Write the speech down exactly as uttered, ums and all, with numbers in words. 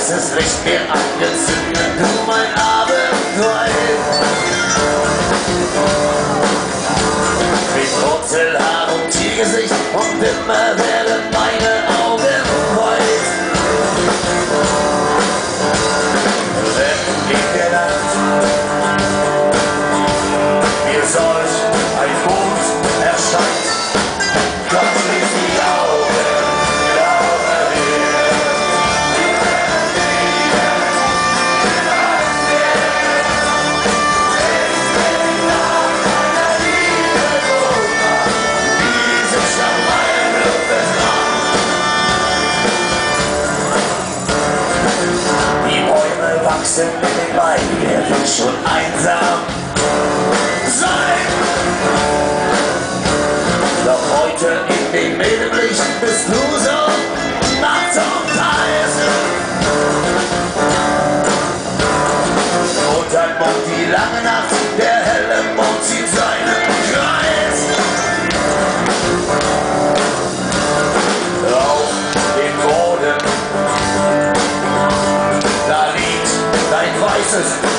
weißes Licht mir angezündet, du mein Abenteuer. Mit Wurzelhaar und Tiergesicht und immer werden meine Augen weit. Wenn in der Nacht mir solch ein Mond erscheint, komm, schließ die Augen, glaube mir. Diese Schamai Blut betracht. Die Bäume wachsen mit den Beinen, wer will schon einsam sein? Doch heute in dem Nebenlicht bist du so nachts und heiß. Und ein Mond, die lange Nacht, der helle Mond zieht seinen Kreis. Auf dem Boden, da liegt dein weißes